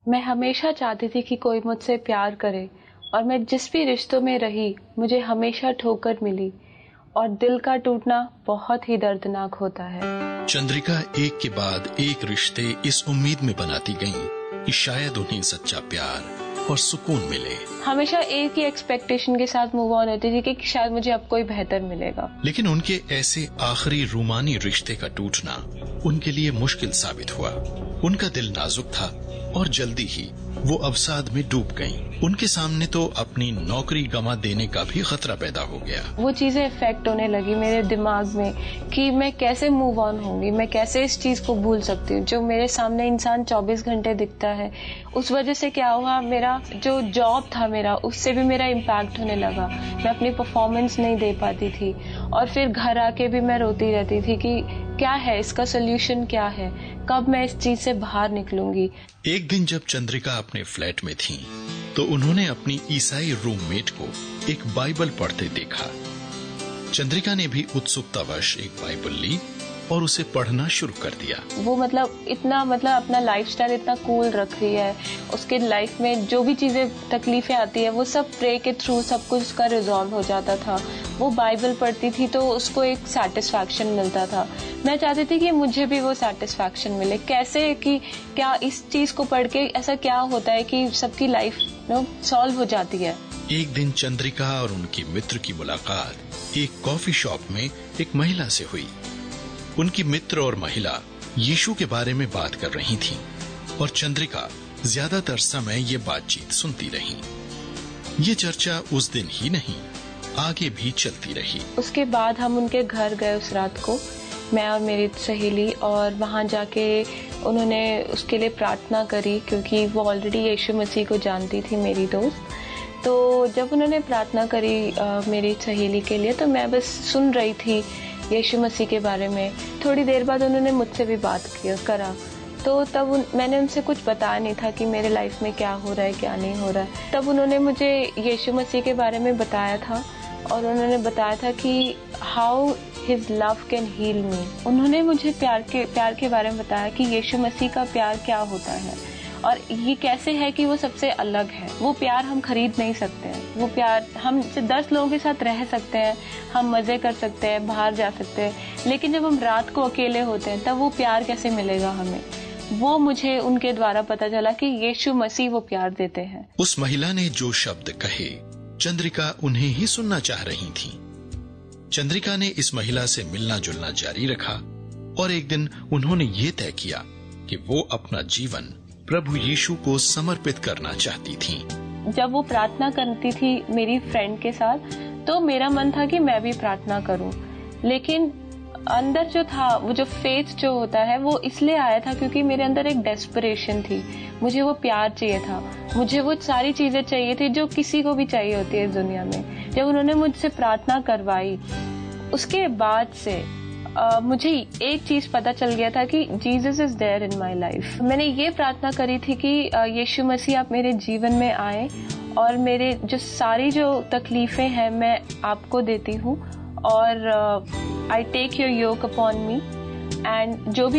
मैं हमेशा चाहती थी कि कोई मुझसे प्यार करे और मैं जिस भी रिश्तों में रही मुझे हमेशा ठोकर मिली और दिल का टूटना बहुत ही दर्दनाक होता है। चंद्रिका एक के बाद एक रिश्ते इस उम्मीद में बनाती गईं कि शायद उन्हें सच्चा प्यार और सुकून मिले। हमेशा एक ही एक्सपेक्टेशन के साथ मूव ऑन होती थी कि शायद मुझे अब कोई बेहतर मिलेगा। लेकिन उनके ऐसे आखिरी रूमानी रिश्ते का टूटना उनके लिए मुश्किल साबित हुआ। उनका दिल नाजुक था और जल्दी ही वो अवसाद में डूब गईं। उनके सामने तो अपनी नौकरी गंवा देने का भी खतरा पैदा हो गया। वो चीजें इफेक्ट होने लगी मेरे दिमाग में कि मैं कैसे मूव ऑन होंगी, मैं कैसे इस चीज को भूल सकती हूँ। जो मेरे सामने इंसान 24 घंटे दिखता है, उस वजह से क्या हुआ, मेरा जो जॉब था मेरा, उससे भी मेरा इम्पैक्ट होने लगा। मैं अपनी परफॉर्मेंस नहीं दे पाती थी और फिर घर आके भी मैं रोती रहती थी कि क्या है इसका सोल्यूशन, क्या है, कब मैं इस चीज से बाहर निकलूंगी। एक दिन जब चंद्रिका अपने फ्लैट में थी तो उन्होंने अपनी ईसाई रूममेट को एक बाइबल पढ़ते देखा। चंद्रिका ने भी उत्सुकतावश एक बाइबल ली और उसे पढ़ना शुरू कर दिया। वो इतना अपना लाइफस्टाइल इतना कूल रख रही है, उसके लाइफ में जो भी चीजें तकलीफें आती है वो सब प्रे के थ्रू सब कुछ उसका रिजॉल्व हो जाता था। वो बाइबल पढ़ती थी तो उसको एक सेटिस्फैक्शन मिलता था। मैं चाहती थी कि मुझे भी वो सेटिस्फैक्शन मिले। कैसे कि क्या इस चीज को पढ़ के ऐसा क्या होता है कि सबकी लाइफ सॉल्व हो जाती है। एक दिन चंद्रिका और उनके मित्र की मुलाकात एक कॉफी शॉप में एक महिला से हुई। उनकी मित्र और महिला यीशु के बारे में बात कर रही थीं और चंद्रिका ज्यादातर समय ये बातचीत सुनती रही। ये चर्चा उस दिन ही नहीं आगे भी चलती रही। उसके बाद हम उनके घर गए उस रात को, मैं और मेरी सहेली, और वहां जाके उन्होंने उसके लिए प्रार्थना करी क्योंकि वो ऑलरेडी यीशु मसीह को जानती थी, मेरी दोस्त। तो जब उन्होंने प्रार्थना करी मेरी सहेली के लिए, तो मैं बस सुन रही थी यीशु मसीह के बारे में। थोड़ी देर बाद उन्होंने मुझसे भी बात करा, तो तब मैंने उनसे कुछ बताया नहीं था कि मेरे लाइफ में क्या हो रहा है क्या नहीं हो रहा है। तब उन्होंने मुझे यीशु मसीह के बारे में बताया था और उन्होंने बताया था कि how his love can heal me. उन्होंने मुझे प्यार के बारे में बताया कि यीशु मसीह का प्यार क्या होता है और ये कैसे है कि वो सबसे अलग है। वो प्यार हम खरीद नहीं सकते हैं। वो प्यार हम 10 लोगों के साथ रह सकते हैं, हम मजे कर सकते हैं, बाहर जा सकते हैं, लेकिन जब हम रात को अकेले होते हैं तब वो प्यार कैसे मिलेगा हमें। वो मुझे उनके द्वारा पता चला कि यीशु मसीह वो प्यार देते हैं। उस महिला ने जो शब्द कहे चंद्रिका उन्हें ही सुनना चाह रही थी। चंद्रिका ने इस महिला से मिलना जुलना जारी रखा और एक दिन उन्होंने ये तय किया कि वो अपना जीवन प्रभु यीशु को समर्पित करना चाहती थी। जब वो प्रार्थना करती थी मेरी फ्रेंड के साथ, तो मेरा मन था कि मैं भी प्रार्थना करूं, लेकिन अंदर जो था, वो जो फेथ जो होता है, वो इसलिए आया था क्योंकि मेरे अंदर एक डेस्परेशन थी। मुझे वो प्यार चाहिए था, मुझे वो सारी चीजें चाहिए थी जो किसी को भी चाहिए होती है इस दुनिया में। जब उन्होंने मुझसे प्रार्थना करवाई, उसके बाद से मुझे एक चीज पता चल गया था कि Jesus is there in my life. मैंने ये प्रार्थना करी थी कि यीशु मसीह आप मेरे जीवन में आए और मेरे जो सारी जो तकलीफें हैं मैं आपको देती हूँ और I take your yoke upon me, and जो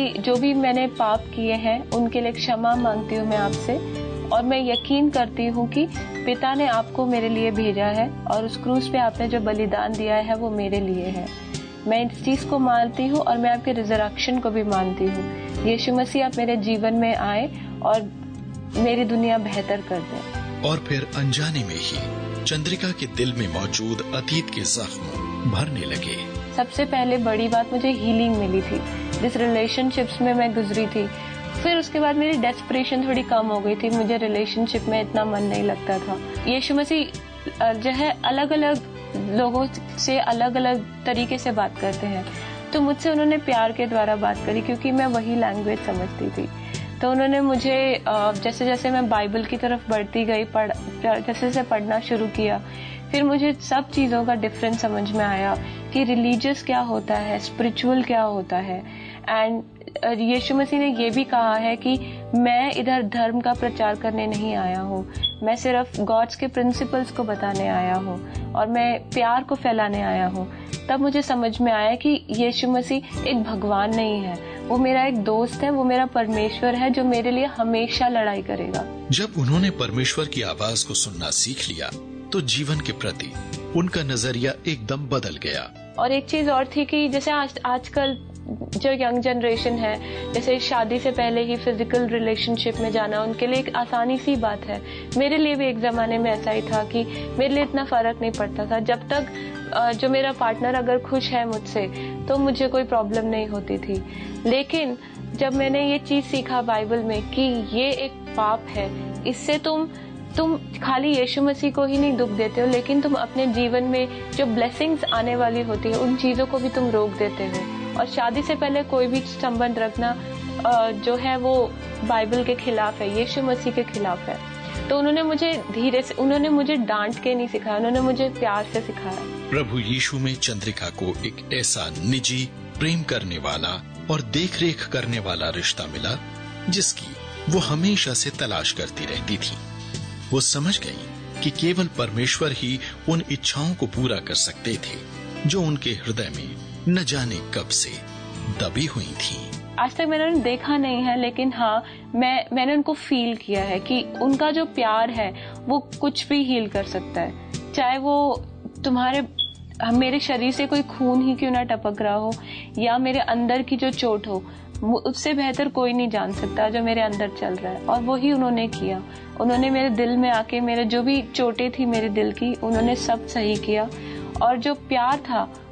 भी मैंने पाप किए हैं उनके लिए क्षमा मांगती हूँ मैं आपसे। और मैं यकीन करती हूँ कि पिता ने आपको मेरे लिए भेजा है और उस क्रूस पे आपने जो बलिदान दिया है वो मेरे लिए है। मैं इस चीज को मानती हूँ और मैं आपके रिजरेक्शन को भी मानती हूँ। यीशु मसीह आप मेरे जीवन में आए और मेरी दुनिया बेहतर कर दें। और फिर अनजाने में ही चंद्रिका के दिल में मौजूद अतीत के जख्म भरने लगे। सबसे पहले बड़ी बात, मुझे हीलिंग मिली थी जिस रिलेशनशिप्स में मैं गुजरी थी। फिर उसके बाद मेरी डेस्परेशन थोड़ी कम हो गई थी, मुझे रिलेशनशिप में इतना मन नहीं लगता था। यीशु मसीह जो है अलग अलग लोगों से अलग अलग तरीके से बात करते हैं, तो मुझसे उन्होंने प्यार के द्वारा बात करी क्योंकि मैं वही लैंग्वेज समझती थी। तो उन्होंने मुझे जैसे जैसे मैं बाइबल की तरफ बढ़ती गई, जैसे जैसे पढ़ना शुरू किया, फिर मुझे सब चीज़ों का डिफरेंस समझ में आया कि रिलीजियस क्या होता है, स्पिरिचुअल क्या होता है। एंड यीशु मसीह ने ये भी कहा है कि मैं इधर धर्म का प्रचार करने नहीं आया हूँ, मैं सिर्फ गॉड्स के प्रिंसिपल्स को बताने आया हूँ और मैं प्यार को फैलाने आया हूँ। तब मुझे समझ में आया कि यीशु मसीह एक भगवान नहीं है, वो मेरा एक दोस्त है, वो मेरा परमेश्वर है जो मेरे लिए हमेशा लड़ाई करेगा। जब उन्होंने परमेश्वर की आवाज को सुनना सीख लिया तो जीवन के प्रति उनका नजरिया एकदम बदल गया। और एक चीज और थी कि जैसे आजकल जो यंग जनरेशन है, जैसे शादी से पहले ही फिजिकल रिलेशनशिप में जाना उनके लिए एक आसानी सी बात है। मेरे लिए भी एक जमाने में ऐसा ही था कि मेरे लिए इतना फर्क नहीं पड़ता था। जब तक जो मेरा पार्टनर अगर खुश है मुझसे तो मुझे कोई प्रॉब्लम नहीं होती थी। लेकिन जब मैंने ये चीज सीखा बाइबल में कि ये एक पाप है, इससे तुम खाली यीशु मसीह को ही नहीं दुख देते हो, लेकिन तुम अपने जीवन में जो ब्लेसिंग्स आने वाली होती है उन चीजों को भी तुम रोक देते हो। और शादी से पहले कोई भी संबंध रखना जो है वो बाइबल के खिलाफ है, यीशु मसीह के खिलाफ है। तो उन्होंने मुझे डांट के नहीं सिखाया, उन्होंने मुझे प्यार से सिखाया। प्रभु यीशु में चंद्रिका को एक ऐसा निजी, प्रेम करने वाला और देखरेख करने वाला रिश्ता मिला जिसकी वो हमेशा से तलाश करती रहती थी। वो समझ गई कि केवल परमेश्वर ही उन इच्छाओं को पूरा कर सकते थे जो उनके हृदय में न जाने कब से दबी हुई थी। आज तक मैंने उन्हें देखा नहीं है, लेकिन हाँ मैंने उनको फील किया है कि उनका जो प्यार है वो कुछ भी हील कर सकता है। चाहे वो मेरे शरीर से कोई खून ही क्यों ना टपक रहा हो या मेरे अंदर की जो चोट हो, उससे बेहतर कोई नहीं जान सकता जो मेरे अंदर चल रहा है। और वही उन्होंने किया। उन्होंने मेरे दिल में आके मेरे जो भी चोटें थी मेरे दिल की, उन्होंने सब सही किया। और जो प्यार था